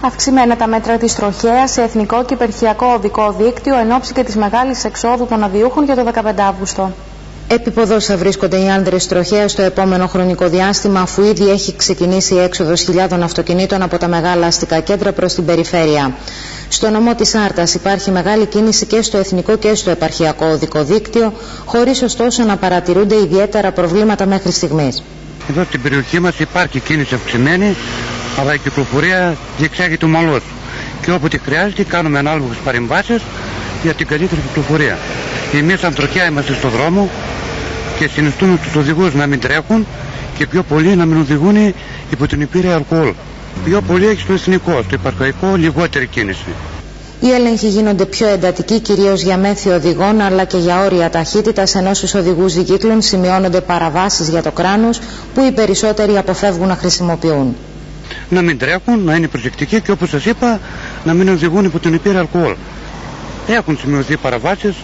Αυξημένα τα μέτρα της τροχέας σε εθνικό και υπερχειακό οδικό δίκτυο εν ώψη και της μεγάλης εξόδου των αδειούχων για το 15 Αύγουστο. Επίποδος θα βρίσκονται οι άνδρες τροχέα στο επόμενο χρονικό διάστημα, αφού ήδη έχει ξεκινήσει η έξοδος χιλιάδων αυτοκινήτων από τα μεγάλα αστικά κέντρα προς την περιφέρεια. Στο νομό της Άρτας υπάρχει μεγάλη κίνηση και στο εθνικό και στο επαρχιακό οδικό δίκτυο, χωρίς ωστόσο να παρατηρούνται ιδιαίτερα προβλήματα μέχρι στιγμής. Εδώ στην περιοχή μας υπάρχει κίνηση αυξημένη, αλλά η κυκλοφορία διεξάγεται ομαλώς. Και όποτε χρειάζεται κάνουμε ανάλογες παρεμβάσεις για την καλύτερη κυκλοφορία. Εμείς σαν τροχιά είμαστε στο δρόμο και συνιστούμε τους οδηγούς να μην τρέχουν και πιο πολύ να μην οδηγούν υπό την επίρρεια αλκοόλ. Πιο πολύ έχει στο εθνικό, στο υπαρχαϊκό λιγότερη κίνηση. Οι έλεγχοι γίνονται πιο εντατικοί κυρίως για μέθη οδηγών αλλά και για όρια ταχύτητας, ενώ στους οδηγούς δικύκλων σημειώνονται παραβάσεις για το κράνος που οι περισσότεροι αποφεύγουν να χρησιμοποιούν. Να μην τρέχουν, να είναι προσεκτικοί και όπως σας είπα να μην οδηγούν υπό την επίρρεια αλκοόλ. Έχουν σημειωθεί παραβάσεις,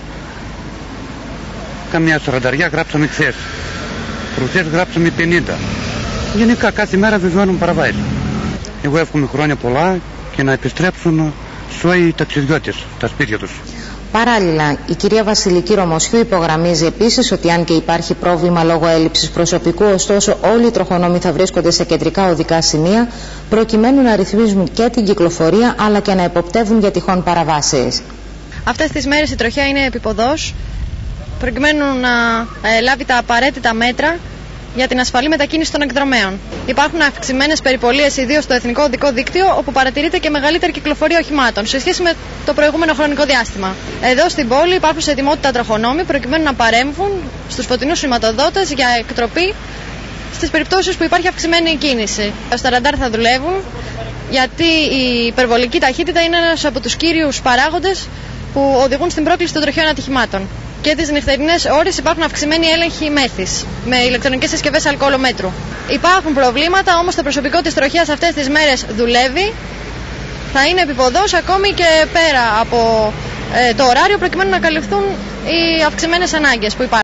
καμιά 40 γράψαμε χθες, προχθές γράψαμε 50. Γενικά κάθε μέρα βιβαίνουν παραβάσεις. Εγώ εύχομαι χρόνια πολλά και να επιστρέψουν σώοι ταξιδιώτες στα σπίτια τους. Παράλληλα, η κυρία Βασιλική Ρωμοσιού υπογραμμίζει επίσης ότι αν και υπάρχει πρόβλημα λόγω έλλειψης προσωπικού, ωστόσο όλοι οι τροχονόμοι θα βρίσκονται σε κεντρικά οδικά σημεία προκειμένου να ρυθμίζουν και την κυκλοφορία αλλά και να εποπτεύουν για τυχόν παραβάσεις. Αυτές τις μέρες η τροχιά είναι επιποδός προκειμένου να λάβει τα απαραίτητα μέτρα για την ασφαλή μετακίνηση των εκδρομέων. Υπάρχουν αυξημένες περιπολίες ιδίως στο εθνικό οδικό δίκτυο, όπου παρατηρείται και μεγαλύτερη κυκλοφορία οχημάτων σε σχέση με το προηγούμενο χρονικό διάστημα. Εδώ στην πόλη υπάρχουν σε ετοιμότητα τροχονόμοι προκειμένου να παρέμβουν στους φωτεινούς σηματοδότες για εκτροπή στις περιπτώσεις που υπάρχει αυξημένη κίνηση. Στα ραντάρ θα δουλεύουν, γιατί η υπερβολική ταχύτητα είναι ένας από τους κύριους παράγοντες που οδηγούν στην πρόκληση των τροχαίων ατυχημάτων. Και τις νυχτερινές ώρες υπάρχουν αυξημένοι έλεγχοι μέθης με ηλεκτρονικές συσκευές αλκοολομέτρου. Υπάρχουν προβλήματα, όμως το προσωπικό της τροχέας αυτές τις μέρες δουλεύει. Θα είναι επιποδός ακόμη και πέρα από το ωράριο προκειμένου να καλυφθούν οι αυξημένες ανάγκες που υπάρχουν.